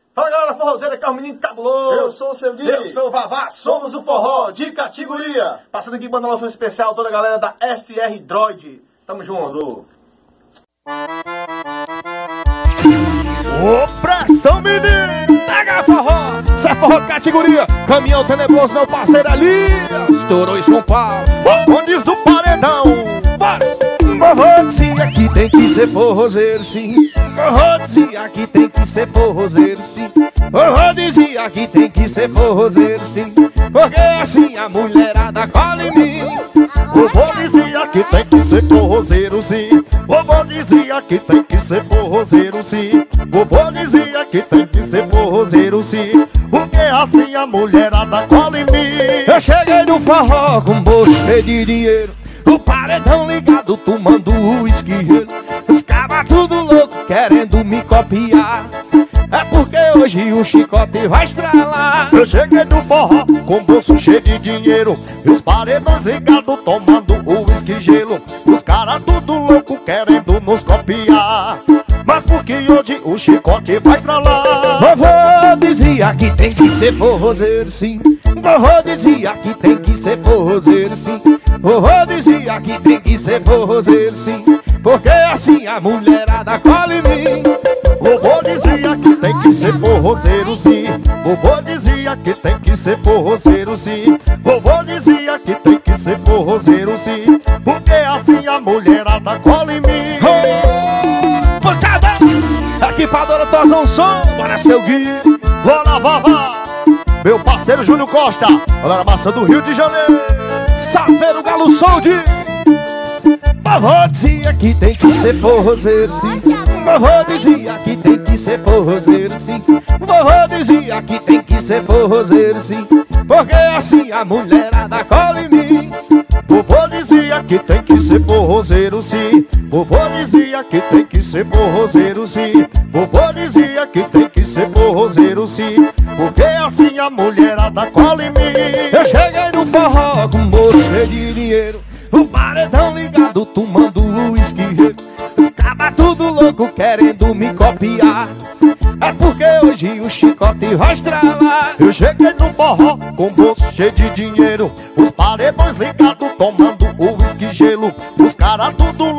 Fala galera forrozeira, que é o menino cabuloso. Eu sou o seu Gui. Eu sou o Vavá, somos o forró de categoria. Passando aqui mandando uma especial a toda a galera da SR Droid. Tamo junto. Ô, pressão, menino! Pega forró! Isso é forró de categoria! Caminhão tenebroso, meu parceiro ali! Estourou e São Paulo! Bondes do paredão! Bora! Forró dizia que tem que ser forrozeiro, sim. Forró dizia que tem que ser forrozeiro, sim. Forró dizia que tem que ser forrozeiro, sim. Porque assim a mulherada cola em mim. Vovô dizia que tem que ser forrozeiro, sim. Vovô dizia que tem que ser forrozeiro, sim. Vovô dizia que tem que ser forrozeiro, sim. Porque assim a mulherada cola em mim. Eu cheguei no forró com bolso cheio de dinheiro, o paredão ligado, tomando uísque gelo. Os cabas tudo louco, querendo me copiar. É porque hoje o chicote vai estralar. Eu cheguei no forró com bolso cheio de dinheiro, e os paredões ligados, tomando uísque gelo. Os caras tudo louco, querendo nos copiar. Mas porque hoje o chicote vai pra lá. Vovô dizia que tem que ser forrozeiro, sim. Vovô dizia que tem que ser forrozeiro, sim. Vovô dizia que tem que ser forrozeiro, sim. Porque assim a mulherada cola em mim. Vovô dizia que tem que ser forrozeiro, sim. Vovô dizia que tem que ser forrozeiro, sim. Vovô dizia que tem que ser forrozeiro, sim. Porque assim a mulherada cola em mim. Pancada! Equipadora Tozão Som, bora seu Gui. Bora Vavá, meu parceiro Júnior Costa, galera massa do Rio de Janeiro. Saveiro Galo Sold. Vovô dizia que tem que ser forrozeiro, sim. Vovô dizia que tem que ser forrozeiro, sim. Vovô dizia que tem que ser forrozeiro, sim. Porque assim a mulherada cola em mim. Vovô dizia que tem que ser forrozeiro, sim. Vovô dizia que tem que ser forrozeiro, sim. Vovô dizia que tem que ser forrozeiro, sim. Porque assim a mulherada cola em mim. Eu cheguei no forró com bolso cheio de dinheiro, o paredão ligado, tomando uísque gelo. Os cabas tudo louco, querendo me copiar. É porque hoje o chicote vai estralar. Eu cheguei no forró com bolso cheio de dinheiro, os paredões ligados, tomando uísque gelo. Os caras tudo